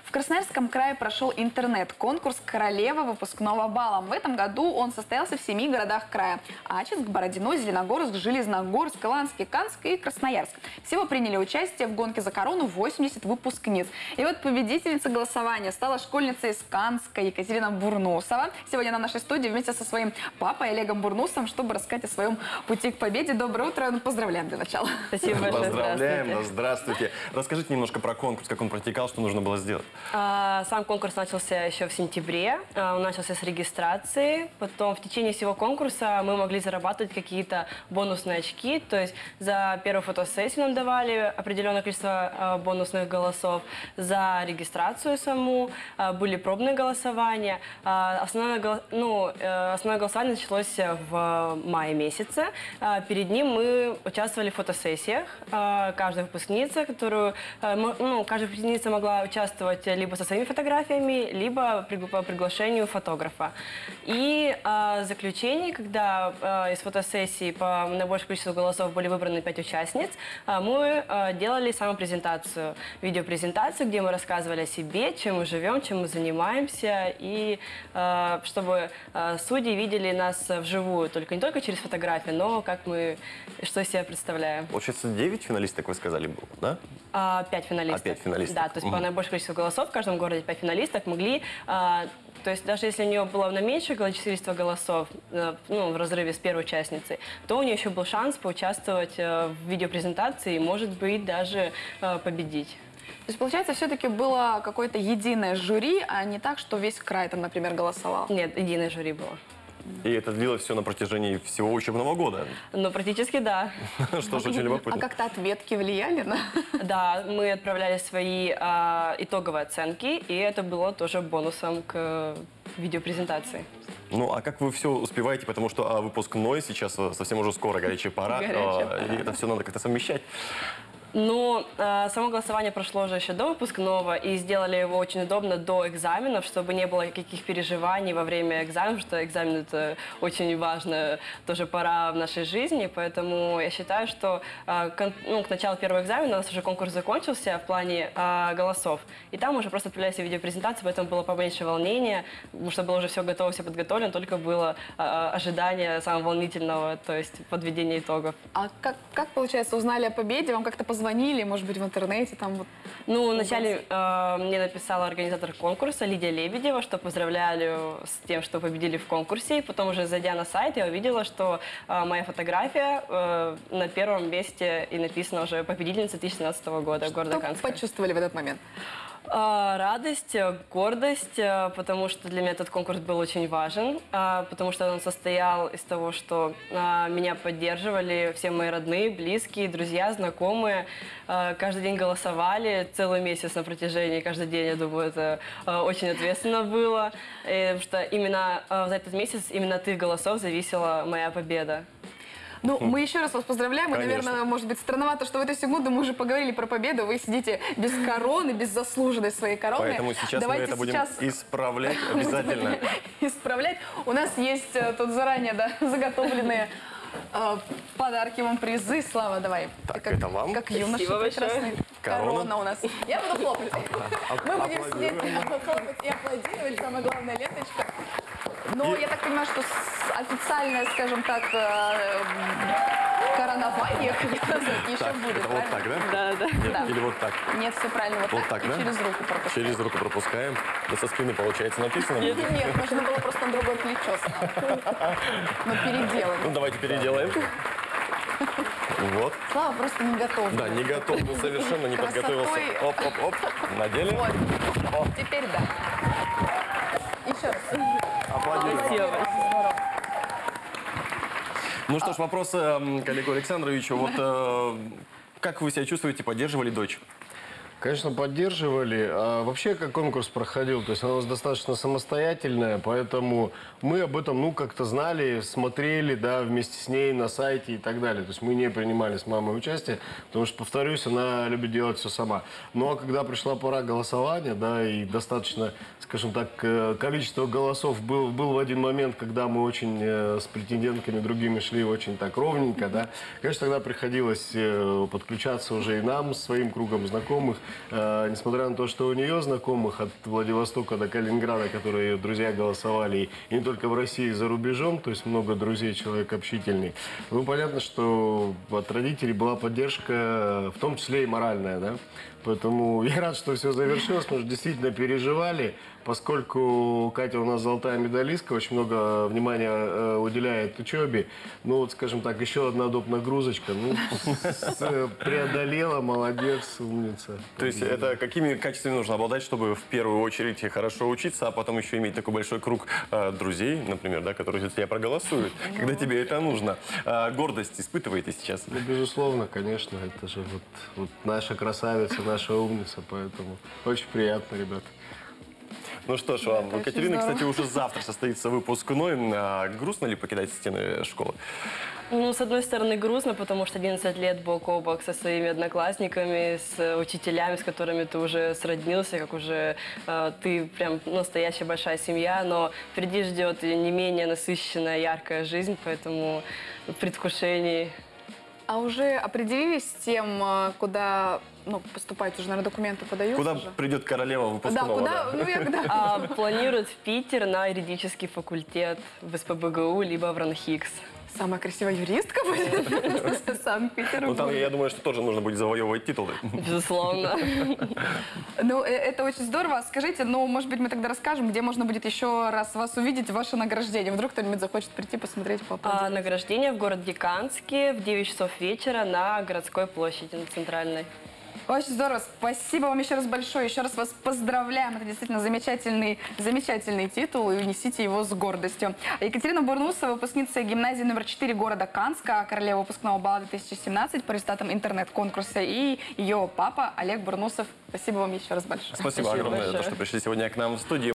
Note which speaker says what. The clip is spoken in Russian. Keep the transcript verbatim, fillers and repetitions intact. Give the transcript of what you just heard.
Speaker 1: В Красноярском крае прошел интернет-конкурс «Королева выпускного бала». В этом году он состоялся в семи городах края: Ачинск, Бородино, Зеленогорск, Железногорск, Иланск, Канск и Красноярск. Всего приняли участие в гонке за корону восемьдесят выпускниц. И вот победительница голосования стала школьница из Канска Екатерина Бурнусова. Сегодня она в нашей студии вместе со своим папой Олегом Бурнусовым, чтобы рассказать о своем пути к победе. Доброе утро. Ну, поздравляем для начала.
Speaker 2: Спасибо большое.
Speaker 3: Поздравляем. Здравствуйте. Здравствуйте. Расскажите немножко про конкурс, как он протекал, что нужно было сделать.
Speaker 2: А, сам конкурс начался еще в сентябре. А, он начался с регистрации. Потом в течение всего конкурса мы могли зарабатывать какие-то бонусные очки. То есть за первую фотосессию нам давали определенное количество а, бонусных голосов. За регистрацию саму а, были пробные голосования. А, основное, ну, основное голосование началось в мае месяце. А, перед ним мы участвовали в фотосессиях. А, каждая выпускница, которую, а, ну, каждая выпускница могла участвовать либо со своими фотографиями, либо при, по приглашению фотографа. И а, в заключении, когда а, из фотосессии по наибольшему количеству голосов были выбраны пять участниц, а, мы а, делали самопрезентацию, видеопрезентацию, где мы рассказывали о себе, чем мы живем, чем мы занимаемся, и а, чтобы а, судьи видели нас вживую, только не только через фотографии, но как мы, что из себя представляем.
Speaker 3: Получается, девять финалисток, вы сказали, было, да?
Speaker 2: А, пять финалистов.
Speaker 3: А, пять финалистов.
Speaker 2: Да, то есть
Speaker 3: угу.
Speaker 2: по наибольшему количеству голосов в каждом городе пять финалисток могли, а, то есть даже если у нее было на меньшее количество голосов, а, ну, в разрыве с первой участницей, то у нее еще был шанс поучаствовать а, в видеопрезентации и, может быть, даже а, победить.
Speaker 1: То есть, получается, все-таки было какое-то единое жюри, а не так, что весь край там, например, голосовал?
Speaker 2: Нет, единое жюри было.
Speaker 3: И это длилось все на протяжении всего учебного года?
Speaker 2: Ну, практически да.
Speaker 3: Что ж, очень любопытно.
Speaker 1: А как-то ответки влияли на...
Speaker 2: Да, мы отправляли свои а, итоговые оценки, и это было тоже бонусом к видеопрезентации.
Speaker 3: Ну, а как вы все успеваете, потому что а, выпускной сейчас совсем уже скоро, горячая пора,
Speaker 1: Горячая
Speaker 3: а,
Speaker 1: пора.
Speaker 3: и это все надо как-то совмещать.
Speaker 2: Ну, э, само голосование прошло уже еще до выпускного, и сделали его очень удобно до экзаменов, чтобы не было никаких переживаний во время экзаменов, что экзамен – это очень важная тоже пора в нашей жизни, поэтому я считаю, что э, к, ну, к началу первого экзамена у нас уже конкурс закончился в плане э, голосов, и там уже просто отправлялись видеопрезентации, поэтому было поменьше волнения, потому что было уже все готово, все подготовлено, только было э, ожидание самого волнительного, то есть подведение итогов.
Speaker 1: А как, как, получается, узнали о победе? Вам как-то позвонили, может быть, в интернете? Там вот...
Speaker 2: Ну, вначале э, мне написала организатор конкурса Лидия Лебедева, что поздравляли с тем, что победили в конкурсе. И потом уже, зайдя на сайт, я увидела, что э, моя фотография э, на первом месте и написано уже победительница две тысячи семнадцатого года города
Speaker 1: Что
Speaker 2: Канска.
Speaker 1: почувствовали в этот момент?
Speaker 2: Радость, гордость, потому что для меня этот конкурс был очень важен, потому что он состоял из того, что меня поддерживали все мои родные, близкие, друзья, знакомые. Каждый день голосовали, целый месяц на протяжении, каждый день, я думаю, это очень ответственно было, потому что именно за этот месяц, именно от их голосов зависела моя победа.
Speaker 1: Ну, мы еще раз вас поздравляем. И,
Speaker 3: Конечно.
Speaker 1: наверное, может быть, странновато, что в эту секунду мы уже поговорили про победу. Вы сидите без короны, без заслуженной своей короны.
Speaker 3: Поэтому сейчас
Speaker 1: Давайте
Speaker 3: мы это будем
Speaker 1: сейчас...
Speaker 3: исправлять обязательно.
Speaker 1: Исправлять. У нас есть э, тут заранее, да, заготовленные э, подарки вам, призы. Слава, давай.
Speaker 3: Так,
Speaker 1: Ты как,
Speaker 3: это вам.
Speaker 1: Как юноша
Speaker 2: Спасибо
Speaker 1: прекрасный.
Speaker 2: большое.
Speaker 3: Корона.
Speaker 1: Корона у нас. Я буду хлопать. Мы будем сидеть,
Speaker 3: Аплодируем.
Speaker 1: хлопать и аплодировать. Самое главное, ленточка. Но я так понимаю, что официальное, скажем так, коронование еще
Speaker 3: Так,
Speaker 1: будет,
Speaker 3: это вот так, да?
Speaker 2: Да, да.
Speaker 3: Нет,
Speaker 1: Да.
Speaker 3: или вот так?
Speaker 1: Нет, все правильно, вот,
Speaker 3: Вот
Speaker 1: так,
Speaker 3: так,
Speaker 1: и
Speaker 3: да?
Speaker 1: через руку пропускаем.
Speaker 3: Через руку пропускаем. Да со спины, получается, написано.
Speaker 1: Нет, нет, нужно было просто на другое плечо ставить. Ну, переделать.
Speaker 3: Ну, давайте переделаем. Вот.
Speaker 1: Слава просто не готов.
Speaker 3: Да, не готов был совершенно, не подготовился.
Speaker 1: Красотой.
Speaker 3: Оп-оп-оп. Надели.
Speaker 1: Вот.
Speaker 3: О.
Speaker 1: Теперь да. Еще раз.
Speaker 3: Аплодируем.
Speaker 2: Спасибо.
Speaker 1: Здорово.
Speaker 3: Ну что ж, вопрос э, к Олегу Александровичу. Вот э, как вы себя чувствуете, поддерживали дочь?
Speaker 4: Конечно, поддерживали. А вообще, как конкурс проходил, то есть она у нас достаточно самостоятельная, поэтому мы об этом, ну, как-то знали, смотрели, да, вместе с ней на сайте и так далее. То есть мы не принимали с мамой участие, потому что, повторюсь, она любит делать все сама. Ну, а когда пришла пора голосования, да, и достаточно, скажем так, количество голосов был, был в один момент, когда мы очень э, с претендентками другими шли очень так ровненько, да, конечно, тогда приходилось э, подключаться уже и нам, своим кругом знакомых, э, несмотря на то, что у нее знакомых от Владивостока до Калининграда, которые ее друзья голосовали, и не только в России, и за рубежом, то есть много друзей, человек общительный, ну, понятно, что от родителей была поддержка, в том числе и моральная, да. Поэтому я рад, что все завершилось, потому что действительно переживали, поскольку Катя у нас золотая медалистка, очень много внимания э, уделяет учебе. Ну вот, скажем так, еще одна доп. Нагрузочка. Ну, с- э, преодолела, молодец, умница.
Speaker 3: То есть это какими качествами нужно обладать, чтобы в первую очередь хорошо учиться, а потом еще иметь такой большой круг э, друзей, например, да, которые за тебя проголосуют, когда тебе это нужно. А, гордость испытываете сейчас?
Speaker 4: Ну, безусловно, конечно, это же вот, вот наша красавица, наша умница, поэтому очень приятно, ребята.
Speaker 3: Ну что ж, вам,
Speaker 1: Это очень
Speaker 3: Катерина,
Speaker 1: здорово.
Speaker 3: кстати, уже завтра состоится выпускной. А, грустно ли покидать стены школы?
Speaker 2: Ну, с одной стороны, грустно, потому что одиннадцать лет бок о бок со своими одноклассниками, с учителями, с которыми ты уже сроднился, как уже э, ты прям настоящая большая семья, но впереди ждет не менее насыщенная, яркая жизнь, поэтому в предвкушении.
Speaker 1: А уже определились с тем, э, куда ну, поступать? Уже, наверное, документы подаются
Speaker 3: Куда
Speaker 1: уже?
Speaker 3: придет королева
Speaker 1: Да,
Speaker 3: выпускного?
Speaker 1: куда?
Speaker 3: да?
Speaker 1: Ну, я когда...
Speaker 2: А, планируют в Питер на юридический факультет в эс пэ бэ гэ у, либо в РАНХИКС.
Speaker 1: Самая красивая юристка будет в Санкт-Петербурге.
Speaker 3: Ну там, я думаю, что тоже нужно будет завоевывать титулы.
Speaker 2: Безусловно.
Speaker 1: Ну, э, это очень здорово. Скажите, ну, может быть, мы тогда расскажем, где можно будет еще раз вас увидеть, ваше награждение. Вдруг кто-нибудь захочет прийти, посмотреть,
Speaker 2: А,
Speaker 1: поаплодировать.
Speaker 2: награждение в город Диканске в девять часов вечера на городской площади, на центральной.
Speaker 1: Очень здорово. Спасибо вам еще раз большое. Еще раз вас поздравляем. Это действительно замечательный, замечательный титул, и несите его с гордостью. Екатерина Бурнусова, выпускница гимназии номер четыре города Канска, королева выпускного балла две тысячи семнадцать по результатам интернет-конкурса, и ее папа Олег Бурнусов. Спасибо вам еще раз большое.
Speaker 3: Спасибо
Speaker 2: Спасибо
Speaker 3: огромное за то,
Speaker 2: большое.
Speaker 3: что пришли сегодня к нам в студию.